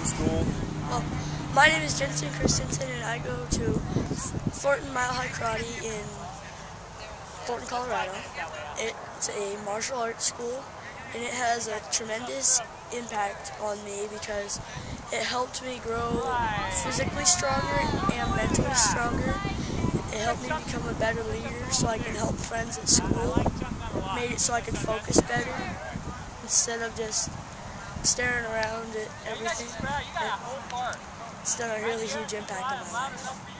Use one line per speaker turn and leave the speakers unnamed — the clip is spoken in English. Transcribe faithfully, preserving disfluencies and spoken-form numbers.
school?
Well, my name is Jensen Christensen, and I go to Thornton Mile High Karate in Thornton, Colorado. It's a martial arts school, and it has a tremendous impact on me because it helped me grow physically stronger and mentally stronger. It helped me become a better leader so I can help friends at school. Made it so I could focus better instead of just staring around at everything. It's done a really huge impact on my life.